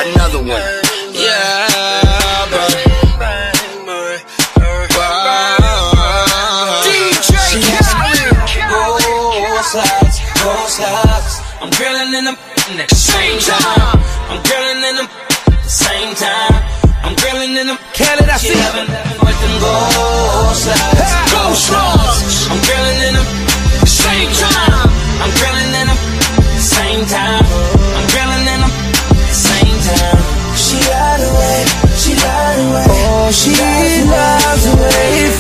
another one. Yeah, but DJ both sides. I'm grilling in them at the same time. I'm grilling in them at the same time. I'm grilling in them. Canada, she loving with them both sides. I'm grilling in them at the same time. I'm grilling in them at the same time. I'm grilling in them at the same time. She lied away, she lied away. Oh, she loves the way it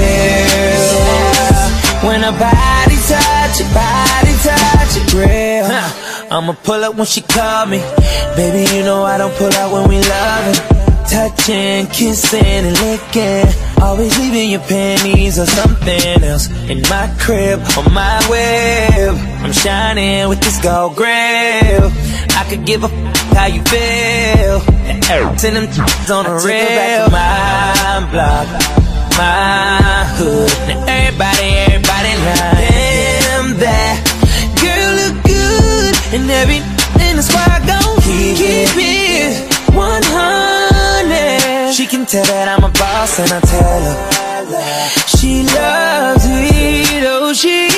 feels when her body touch it real. I'ma pull up when she call me. Baby, you know I don't pull out when we loving. Touching, kissing, and licking. Always leaving your panties or something else in my crib, on my web. I'm shining with this gold grill. I could give a how you feel. Send them on the rail. My block, my hood. Now everybody lying. Damn, that girl look good, and everything is why I gon' keep it 100. She can tell that I'm a boss, and I tell her she loves it. Oh, she